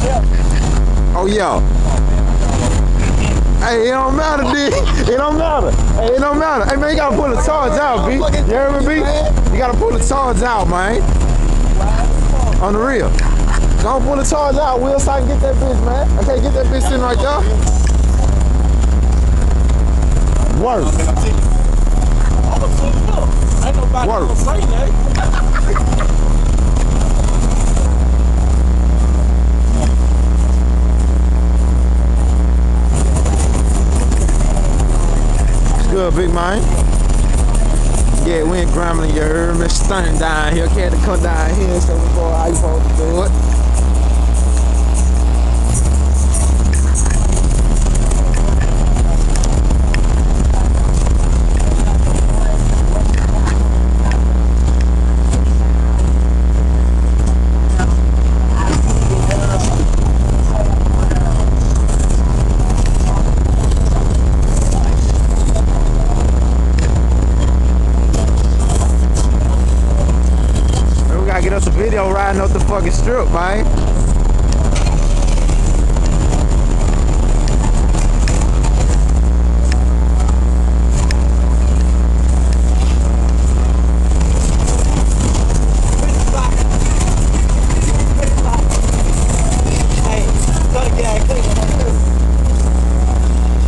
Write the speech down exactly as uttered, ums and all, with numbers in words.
Oh yeah. Hey, it don't matter, D. It don't matter. Hey, it don't matter. Hey man, you gotta pull the charge out, B. You hear me, B? You gotta pull the charge out, man. On the real. Don't pull the charge out, Will, so I can get that bitch, man. I can't get that bitch sitting right there. Work. Ain't nobody gonna say that. Good, big man. Yeah, we ain't grambling, you heard me. Stunting down here. Can't come down here, so we go how you supposed to do it. Get us a video riding up the fucking strip, man.